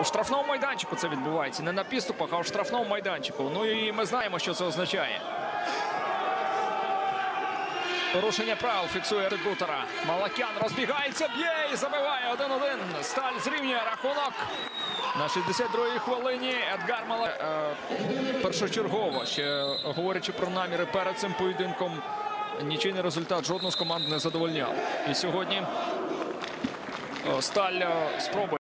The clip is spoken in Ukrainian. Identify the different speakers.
Speaker 1: У штрафному майданчику це відбувається. Не на підступах, а у штрафному майданчику. Ну і ми знаємо, що це означає. Порушення правил фіксує Гутера. Малакян розбігається, б'є і забиває 1-1. Сталь зрівнює рахунок. На 62-й хвилині Едгар Малакян. Першочергово, ще говорячи про наміри перед цим поєдинком, нічийний результат жодну з команд не задовольняв. І сьогодні Сталь спробує.